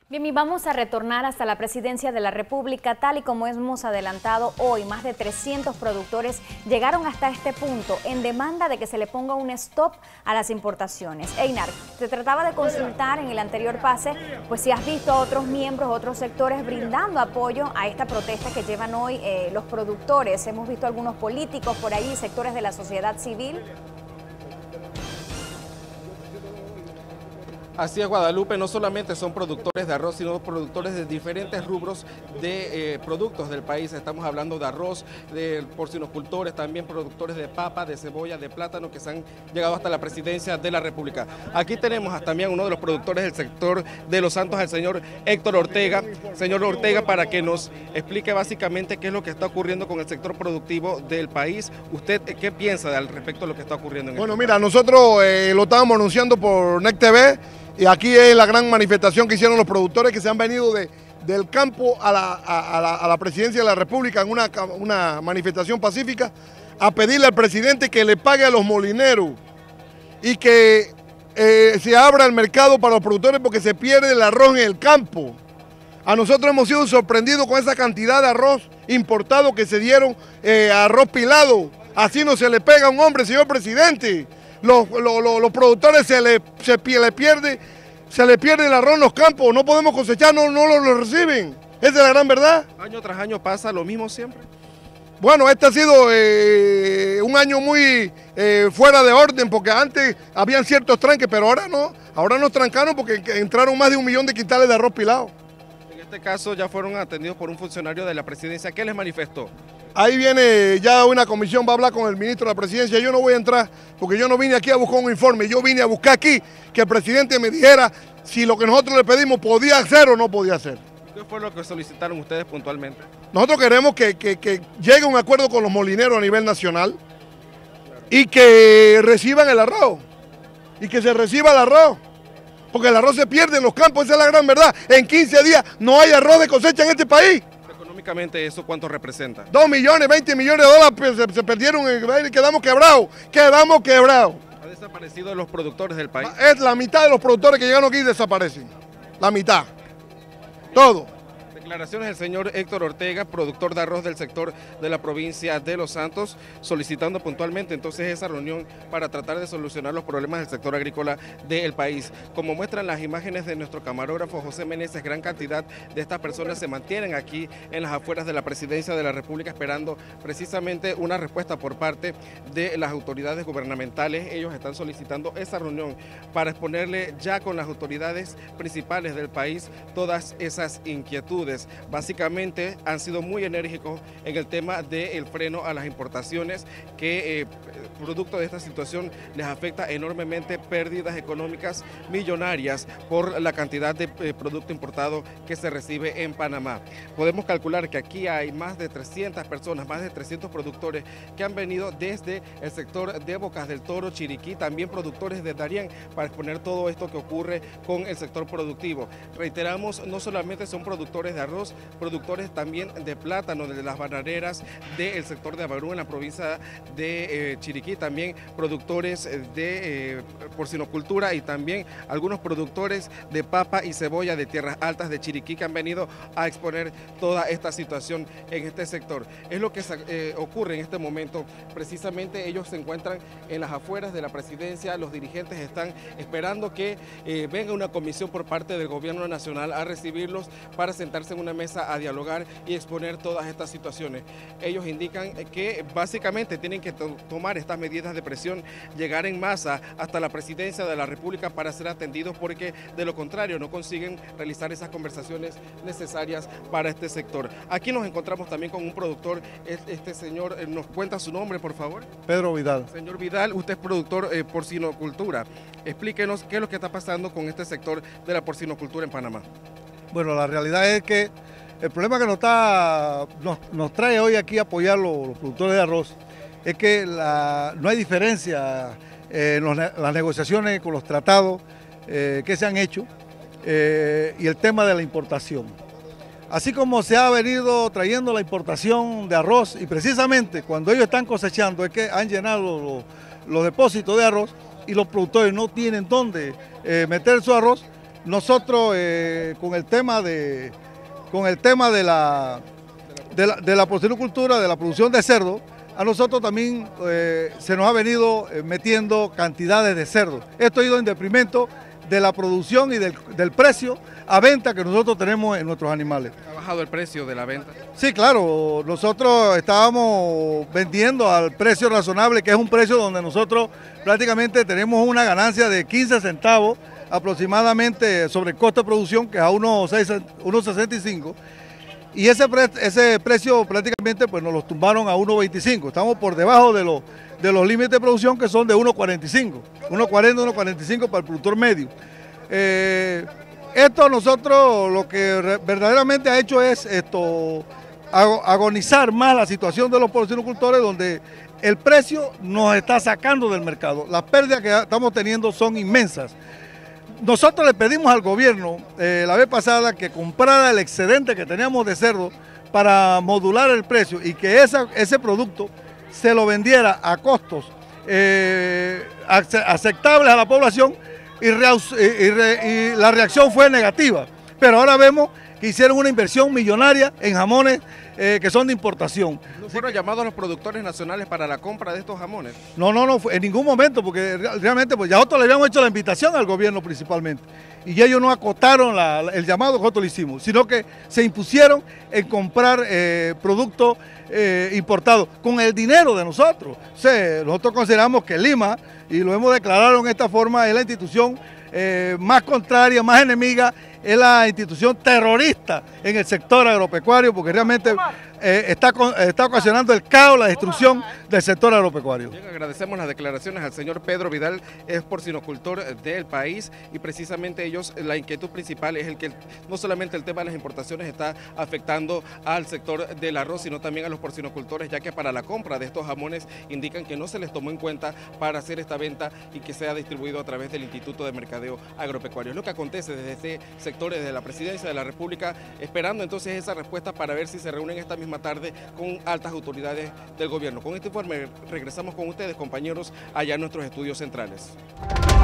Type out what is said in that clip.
Bien, y vamos a retornar hasta la Presidencia de la República. Tal y como hemos adelantado hoy, más de 300 productores llegaron hasta este punto en demanda de que se le ponga un stop a las importaciones. Einar, te trataba de consultar en el anterior pase, pues si has visto a otros miembros, otros sectores brindando apoyo a esta protesta que llevan hoy los productores. Hemos visto algunos políticos por ahí, sectores de la sociedad civil. Así es, Guadalupe, no solamente son productores de arroz, sino productores de diferentes rubros de productos del país. Estamos hablando de arroz, de porcinocultores, también productores de papa, de cebolla, de plátano, que se han llegado hasta la Presidencia de la República. Aquí tenemos también uno de los productores del sector de Los Santos, el señor Héctor Ortega. Señor Ortega, para que nos explique básicamente qué es lo que está ocurriendo con el sector productivo del país. ¿Usted qué piensa al respecto de lo que está ocurriendo en Bueno, mira, nosotros lo estábamos anunciando por NEC TV. Y aquí es la gran manifestación que hicieron los productores que se han venido del campo a la Presidencia de la República en una manifestación pacífica a pedirle al presidente que le pague a los molineros y que se abra el mercado para los productores porque se pierde el arroz en el campo. A nosotros hemos sido sorprendidos con esa cantidad de arroz importado que se dieron, arroz pilado. Así no se le pega a un hombre, señor presidente. Los productores se le pierde el arroz en los campos, no podemos cosechar, no lo reciben. Esa es la gran verdad. ¿Año tras año pasa lo mismo siempre? Bueno, este ha sido un año muy fuera de orden, porque antes habían ciertos tranques, pero ahora no. Ahora nos trancaron porque entraron más de 1 millón de quintales de arroz pilado. En este caso ya fueron atendidos por un funcionario de la Presidencia. ¿Qué les manifestó? Ahí viene ya una comisión, va a hablar con el ministro de la Presidencia. Yo no voy a entrar porque yo no vine aquí a buscar un informe. Yo vine a buscar aquí que el presidente me dijera si lo que nosotros le pedimos podía hacer o no podía hacer. ¿Qué fue lo que solicitaron ustedes puntualmente? Nosotros queremos que llegue un acuerdo con los molineros a nivel nacional y que reciban el arroz. Y que se reciba el arroz. Porque el arroz se pierde en los campos, esa es la gran verdad. En 15 días no hay arroz de cosecha en este país. Económicamente, ¿eso cuánto representa? 2 millones, 20 millones de dólares se perdieron y quedamos quebrados. Quedamos quebrados. ¿Ha desaparecido los productores del país? Es la mitad de los productores que llegan aquí desaparecen. La mitad. Todo. Declaraciones del señor Héctor Ortega, productor de arroz del sector de la provincia de Los Santos, solicitando puntualmente entonces esa reunión para tratar de solucionar los problemas del sector agrícola del país. Como muestran las imágenes de nuestro camarógrafo José Meneses, gran cantidad de estas personas se mantienen aquí en las afueras de la Presidencia de la República esperando precisamente una respuesta por parte de las autoridades gubernamentales. Ellos están solicitando esa reunión para exponerle ya con las autoridades principales del país todas esas inquietudes. Básicamente han sido muy enérgicos en el tema del freno a las importaciones que producto de esta situación les afecta enormemente, pérdidas económicas millonarias por la cantidad de producto importado que se recibe en Panamá. Podemos calcular que aquí hay más de 300 personas, más de 300 productores que han venido desde el sector de Bocas del Toro, Chiriquí, también productores de Darién para exponer todo esto que ocurre con el sector productivo. Reiteramos, no solamente son productores de arroz, productores también de plátano, de las bananeras del sector de Avarú en la provincia de Chiriquí, también productores de porcinocultura y también algunos productores de papa y cebolla de tierras altas de Chiriquí que han venido a exponer toda esta situación en este sector. Es lo que ocurre en este momento. Precisamente ellos se encuentran en las afueras de la Presidencia, los dirigentes están esperando que venga una comisión por parte del gobierno nacional a recibirlos para sentarse en una mesa a dialogar y exponer todas estas situaciones. Ellos indican que básicamente tienen que tomar estas medidas de presión, llegar en masa hasta la Presidencia de la República para ser atendidos porque de lo contrario no consiguen realizar esas conversaciones necesarias para este sector. Aquí nos encontramos también con un productor, este señor, ¿nos cuenta su nombre por favor? Pedro Vidal. Señor Vidal, usted es productor porcinocultura. Explíquenos qué es lo que está pasando con este sector de la porcinocultura en Panamá. Bueno, la realidad es que el problema que nos trae hoy aquí a apoyar los productores de arroz es que no hay diferencia en las negociaciones con los tratados que se han hecho y el tema de la importación. Así como se ha venido trayendo la importación de arroz y precisamente cuando ellos están cosechando es que han llenado los depósitos de arroz y los productores no tienen dónde meter su arroz. nosotros con el tema de la porcinocultura, de la producción de cerdo, a nosotros también se nos ha venido metiendo cantidades de cerdo. Esto ha ido en detrimento de la producción y del precio a venta que nosotros tenemos en nuestros animales. ¿Ha bajado el precio de la venta? Sí, claro, nosotros estábamos vendiendo al precio razonable, que es un precio donde nosotros prácticamente tenemos una ganancia de 15 centavos aproximadamente sobre el costo de producción, que es a 1.65, y ese precio prácticamente pues nos lo tumbaron a 1.25. Estamos por debajo de los límites de producción, que son de 1.45, 1.40, 1.45 para el productor medio. Esto nosotros lo que verdaderamente ha hecho es agonizar más la situación de los porcinocultores, donde el precio nos está sacando del mercado. Las pérdidas que estamos teniendo son inmensas. Nosotros le pedimos al gobierno la vez pasada que comprara el excedente que teníamos de cerdo para modular el precio y que ese producto se lo vendiera a costos aceptables a la población, y la reacción fue negativa. Pero ahora vemos que hicieron una inversión millonaria en jamones que son de importación. ¿No fueron llamados a los productores nacionales para la compra de estos jamones? No, en ningún momento, porque realmente pues ya nosotros le habíamos hecho la invitación al gobierno principalmente, y ellos no acotaron el llamado que nosotros le hicimos, sino que se impusieron en comprar productos importados con el dinero de nosotros. O sea, nosotros consideramos que Lima, y lo hemos declarado en esta forma, es la institución más contraria, más enemiga, es la institución terrorista en el sector agropecuario, porque realmente está ocasionando el caos, la destrucción del sector agropecuario. Bien, agradecemos las declaraciones al señor Pedro Vidal, es porcinocultor del país, y precisamente ellos, la inquietud principal es el que no solamente el tema de las importaciones está afectando al sector del arroz, sino también a los porcinocultores, ya que para la compra de estos jamones indican que no se les tomó en cuenta para hacer esta venta y que sea distribuido a través del Instituto de Mercadeo Agropecuario. Es lo que acontece desde este sector, desde la Presidencia de la República, esperando entonces esa respuesta para ver si se reúnen esta misma tarde con altas autoridades del gobierno. Con este informe regresamos con ustedes, compañeros, allá en nuestros estudios centrales.